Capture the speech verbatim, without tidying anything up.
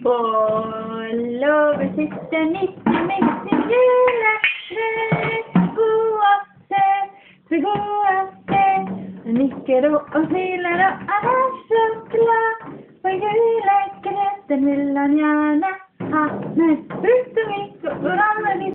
På låven sitter nitti med sin jule. Tre gode se, tre gode se. Han nikker og smiler og er så glad. For julegrøten vil han gjerne ha. Men brukte vi